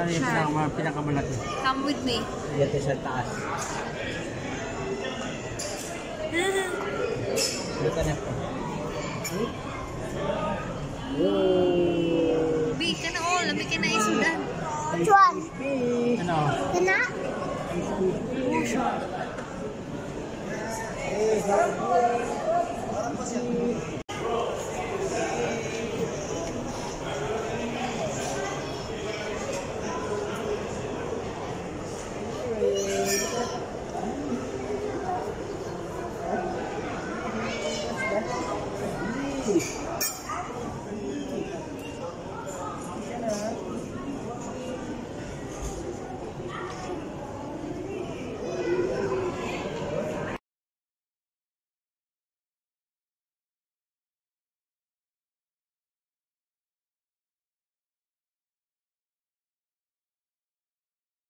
Saan yung pinakamalaki? Come with me. Dito sa taas. Dito na po. Bi, ka na all. Labi ka na isudan. Which one? Ano? Kana? Eh,